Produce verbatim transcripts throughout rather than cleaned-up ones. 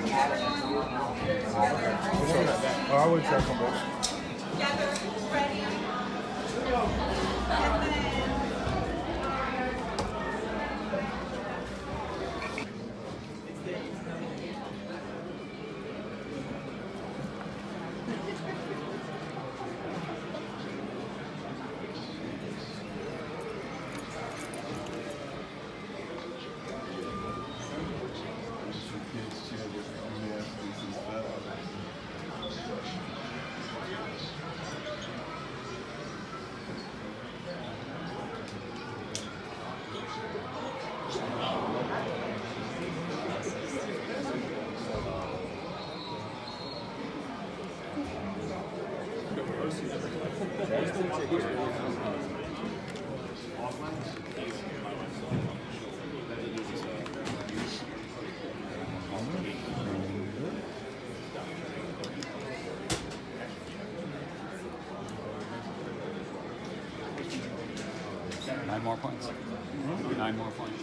Oh, I would try combos. Nine more points. Mm-hmm. Nine more points.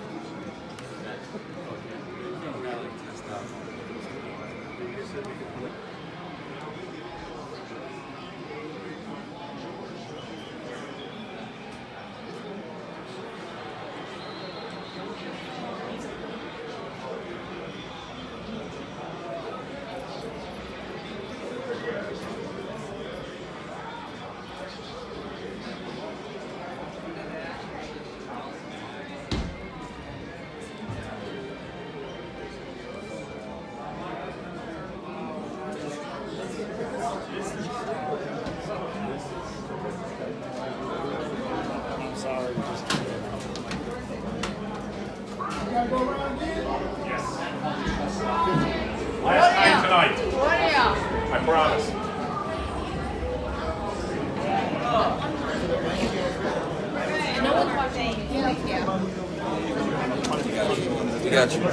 Last time tonight. I promise. No one's watching. We got you.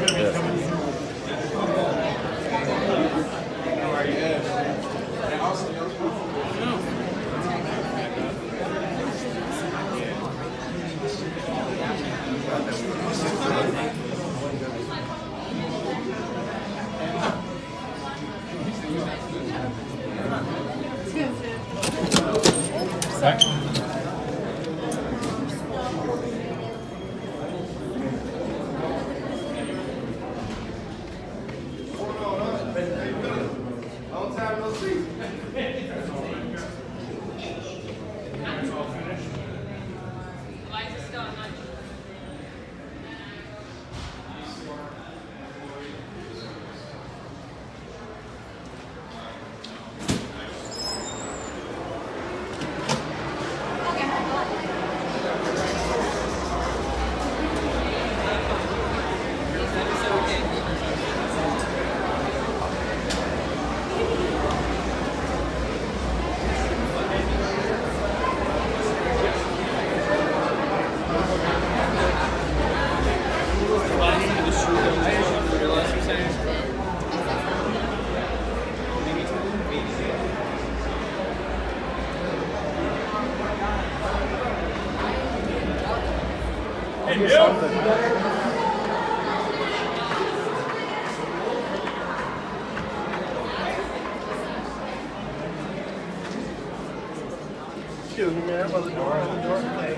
Excuse me, man. I'm on the door. I'm on the door. Sorry.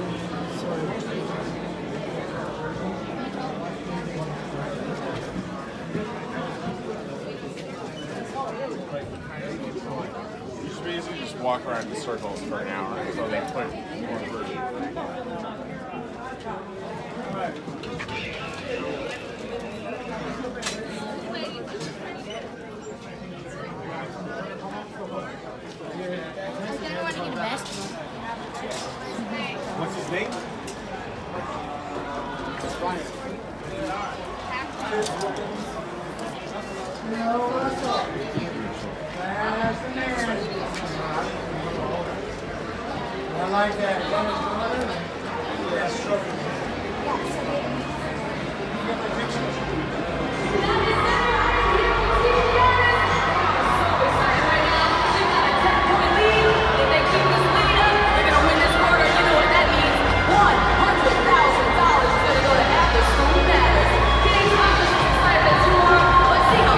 You just basically just walk around in circles for an hour until they put more version. What's his name? I like that. Let's see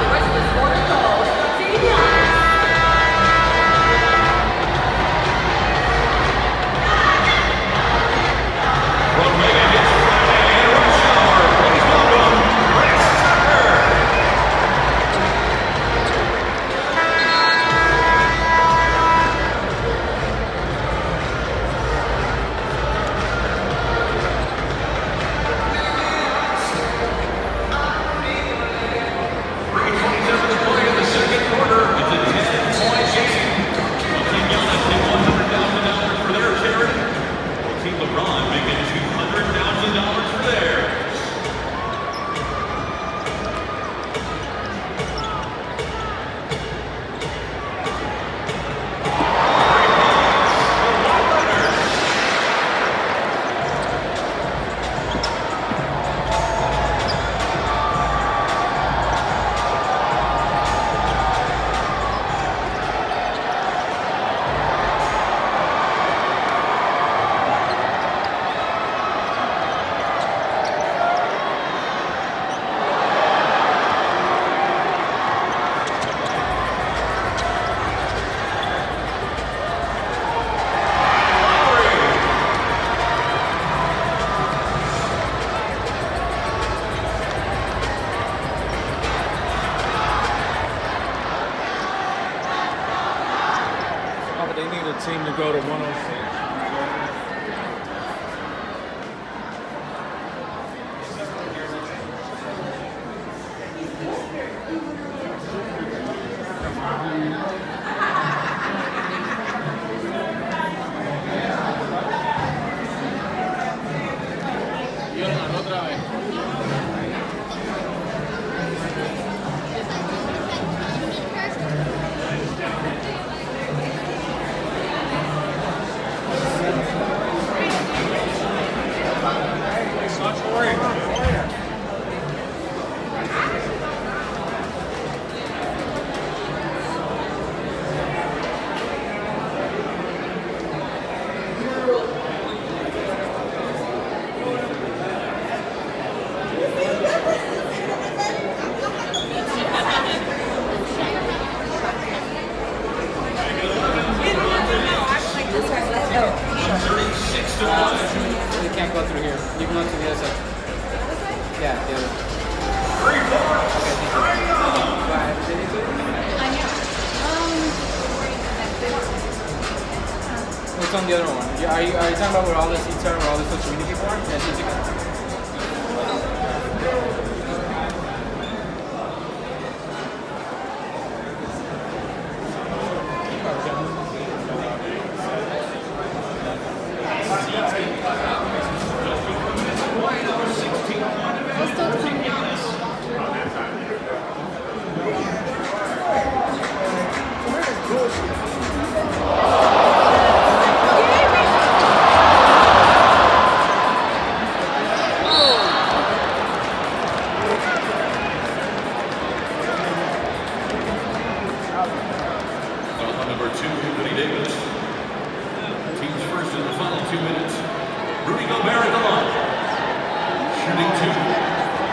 Six to one. They can't go through here. You can go to the other side. Yeah, the other. Three, four. Okay, thank you. Bye. Did you do it? I know. Um. What's on the other one? You- Are you, are you talking about where all the seats are, where all the social media people are? Yeah, seats again. It's still coming out. On number two, Rudy Davis. Team's first in the final two minutes. Rudy Gobert at the line. Shooting two.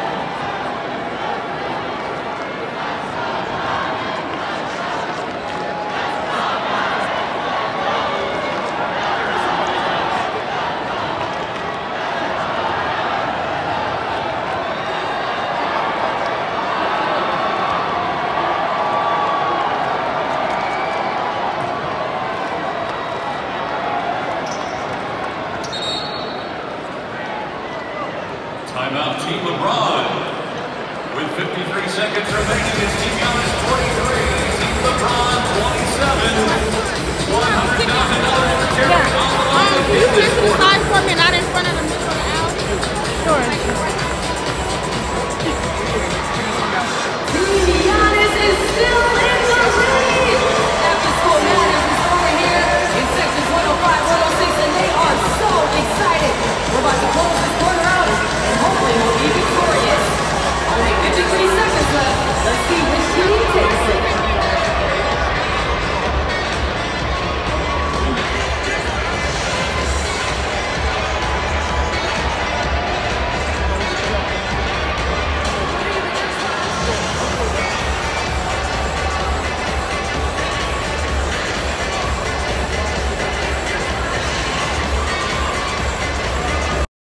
Timeout, Team LeBron. With fifty-three seconds remaining, it's Team Giannis twenty-three, Team LeBron twenty-seven.